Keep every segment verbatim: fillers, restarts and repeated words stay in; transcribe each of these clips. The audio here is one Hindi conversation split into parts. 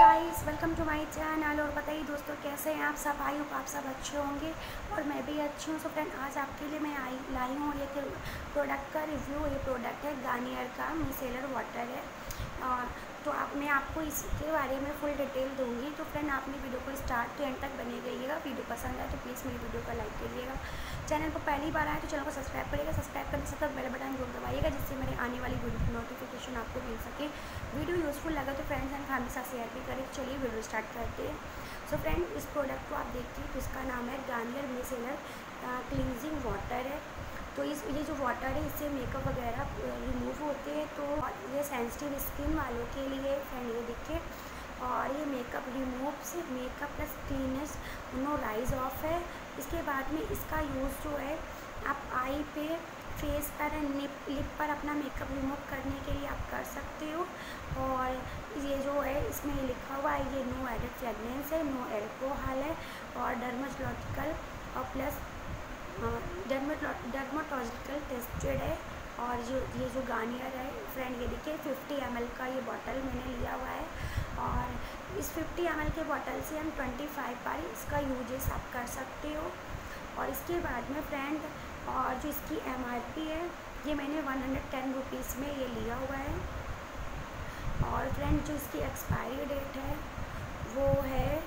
Guys, welcome to my channel. और बताइए दोस्तों, कैसे हैं आप सब? आई होप आप सब अच्छे होंगे और मैं भी अच्छी हूँ। सो फ्रेंड, आज आपके लिए मैं आई लाई हूँ एक प्रोडक्ट का रिव्यू। ये प्रोडक्ट है गार्नियर का मिसेलर वाटर है। आ, तो आप मैं आपको इसके बारे में फुल डिटेल दूंगी। तो फ्रेंड, आपने वीडियो को स्टार्ट टू एंड तक बने रहिएगा। वीडियो पसंद आए तो प्लीज़ मेरी वीडियो को लाइक करिएगा। चैनल को पहली बार आए तो चैनल को सब्सक्राइब करिएगा। सब्सक्राइब करने से तक बेल बटन जरूर दबाइएगा, जिससे मेरे आने वाली वीडियो की नोटिफिकेशन आपको मिल सके। वीडियो यूज़फुल लगा तो फ्रेंड्स एंड फैमिली के साथ शेयर भी करें। चलिए वीडियो स्टार्ट करते हैं। सो फ्रेंड, इस प्रोडक्ट को आप देखिए तो इसका नाम है गार्नियर मिसेलर क्लींजिंग वाटर है। तो इस ये जो वाटर है, इससे मेकअप वगैरह रिमूव होते हैं। तो ये सेंसिटिव स्किन वालों के लिए फ्रेंड ये देखिए। और ये मेकअप रिमूव से makeup plus cleanse no rinse off है। इसके बाद में इसका यूज़ जो है, आप आई पे, फेस पर एंड लिप पर अपना मेकअप रिमूव करने के लिए आप कर सकते हो। और ये जो है, इसमें लिखा हुआ है, ये नो एडेड फ्रेगनेंस है, नो एल्कोहल है और डर्मेटोलॉजिकल और प्लस डर्मेटोलॉजिकल टेस्टेड है। और जो ये जो गार्नियर है फ्रेंड, ये देखिए फिफ्टी एम एल का ये बॉटल मैंने लिया हुआ है। और इस फिफ्टी एम एल के बॉटल से हम ट्वेंटी फाइव बार इसका यूजेस आप कर सकते हो। और इसके बाद में फ्रेंड, और जो इसकी एम आर पी है, ये मैंने वन हंड्रेड टेन रुपीज़ में ये लिया हुआ है। और फ्रेंड, जो इसकी एक्सपायरी डेट है वो है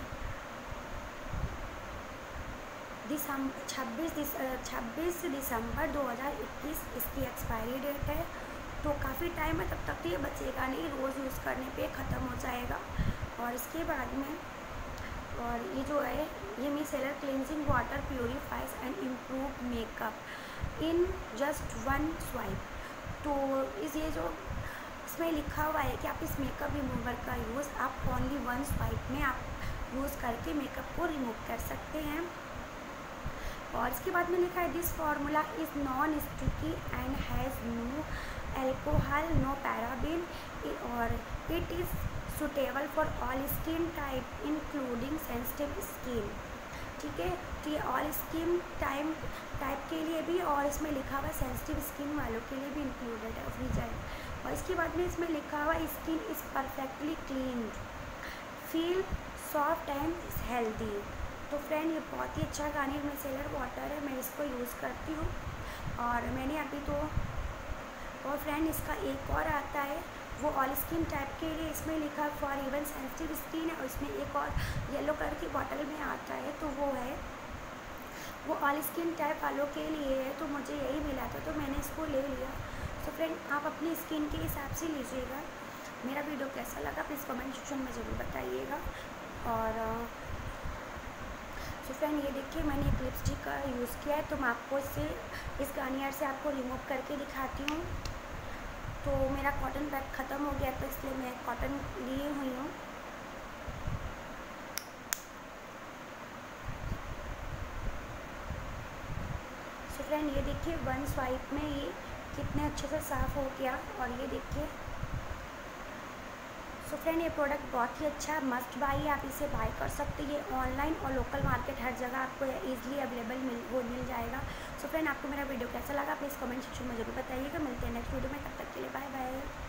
दिसंबर छब्बीस छब्बीस दिसंबर दो हज़ार इक्कीस इसकी एक्सपायरी डेट है। तो काफ़ी टाइम है, तब तक तो ये बचेगा नहीं, रोज़ यूज़ करने पे ख़त्म हो जाएगा। और इसके बाद में, और ये जो है, ये micellar cleansing water purifies and improve makeup in just one swipe. तो इस ये जो इसमें लिखा हुआ है कि आप इस मेकअप रिमूवर का यूज़ आप ओनली वन स्वाइप में आप यूज़ करके मेकअप को रिमूव कर सकते हैं। और इसके बाद में लिखा है, this formula is non sticky and has no alcohol, no paraben और it is suitable for all skin type including sensitive skin. ठीक है, तो ये ऑल स्किन टाइम टाइप के लिए भी, और इसमें लिखा हुआ सेंसिटिव स्किन वालों के लिए भी इंक्लूडेड है फ्री जाए। और इसके बाद में इसमें लिखा हुआ, skin is perfectly clean, feel soft and healthy. तो फ्रेंड, ये बहुत ही अच्छा गार्नियर मिसेलर वाटर है, मैं इसको यूज़ करती हूँ। और मैंने अभी तो, और फ्रेंड इसका एक और आता है, वो ऑल स्किन टाइप के लिए, इसमें लिखा फॉर इवन सेंसिटिव स्किन है। और इसमें एक और येलो कलर की बॉटल में आता है, तो वो है, वो ऑल स्किन टाइप वालों के लिए है। तो मुझे यही मिला था तो मैंने इसको ले लिया। तो फ्रेंड, आप अपनी स्किन के हिसाब से लीजिएगा। मेरा वीडियो कैसा लगा प्लीज़ कमेंट सेक्शन में ज़रूर बताइएगा। और तो फ्रेंड, ये देखिए, मैंने एक लिपस्टिक का यूज़ किया है, तो मैं आपको इससे इस गार्नियर से आपको रिमूव करके दिखाती हूँ। तो मेरा कॉटन बैग ख़त्म हो गया, तो इसलिए मैं कॉटन लिए हुई हूँ। सो फ्रेंड, ये देखिए, वन स्वाइप में ये कितने अच्छे से साफ़ हो गया। और ये देखिए, सो फ्रेंड, ये प्रोडक्ट बहुत ही अच्छा है, मस्ट बाई है, आप इसे बाय कर सकते हैं। ये ऑनलाइन और लोकल मार्केट हर जगह आपको ईजिली अवेलेबल मिल वो मिल जाएगा। सो फ्रेंड, आपको मेरा वीडियो कैसा लगा प्लीज़ कमेंट सेक्शन में ज़रूर बताइएगा। मिलते हैं नेक्स्ट वीडियो में, तब तक के लिए बाय बाय।